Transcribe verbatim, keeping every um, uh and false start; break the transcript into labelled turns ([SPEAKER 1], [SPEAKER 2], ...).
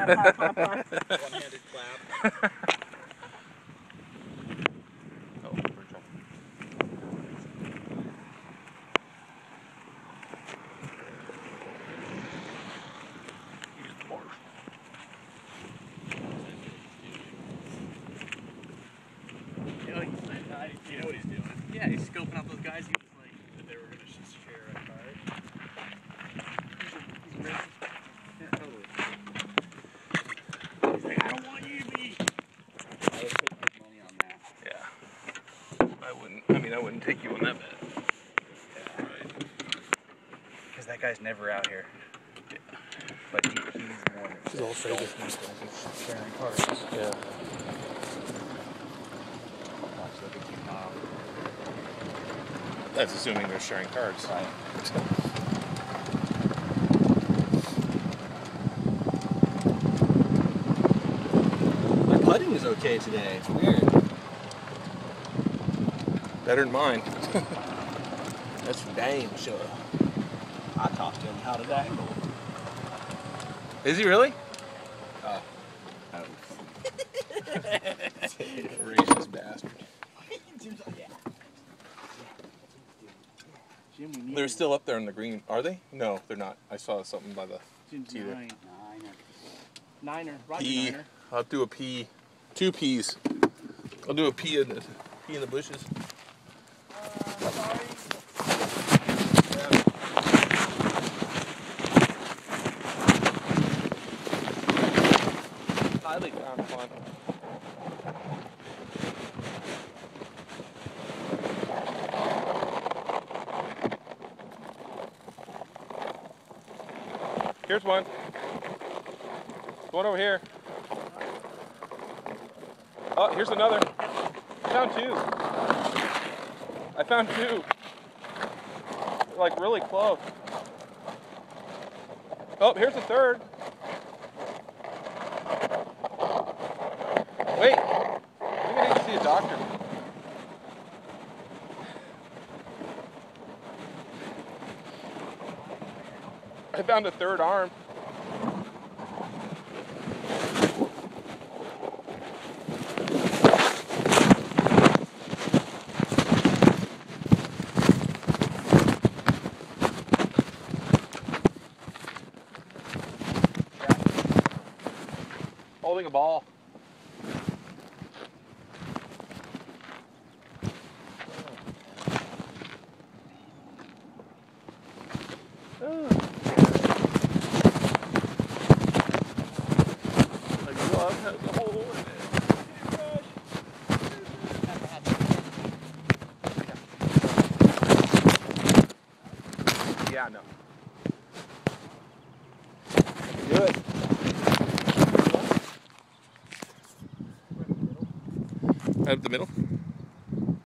[SPEAKER 1] One-handed clap.
[SPEAKER 2] Oh, we're in trouble. Use the board.
[SPEAKER 1] You know, he's like, I, you know what he's doing. Yeah, he's scoping out those guys. He was like, that they were going to just share a card. He's, he's racist. Yeah, totally. He's like, I don't want you to be. I would take his money on that.
[SPEAKER 2] Yeah. I wouldn't, I mean, I wouldn't take you on that bet.
[SPEAKER 1] Yeah. Right. Because that guy's never out here. Yeah. But he, he's the one that's
[SPEAKER 3] He's all afraid of
[SPEAKER 1] sharing cards.
[SPEAKER 2] Yeah. That's assuming they're sharing cards.
[SPEAKER 1] Right.
[SPEAKER 3] My putting is okay today. It's weird.
[SPEAKER 2] Better than mine.
[SPEAKER 3] That's for damn sure. I taught him how to dangle.
[SPEAKER 2] Is he really?
[SPEAKER 3] Oh.
[SPEAKER 1] Oh.
[SPEAKER 2] Racist bastard.
[SPEAKER 1] Jim, we need
[SPEAKER 2] They're still up there in the green. Are they? No, they're not. I saw something by the
[SPEAKER 1] Jim's
[SPEAKER 2] tee there.
[SPEAKER 1] nine. Niner. Niner. Roger
[SPEAKER 2] P.
[SPEAKER 1] Niner.
[SPEAKER 2] I'll do a P. Two P's. I'll do a P in the P in the bushes.
[SPEAKER 1] Uh, sorry.
[SPEAKER 2] Highly found fun. Here's one. One over here. Oh, here's another. I found two. I found two. Like really close. Oh, here's a third. Wait. I think I need to see a doctor. I found a third arm. Holding a ball. Oh. A glove has a hole in it. Yeah, no. Good. Out of the middle?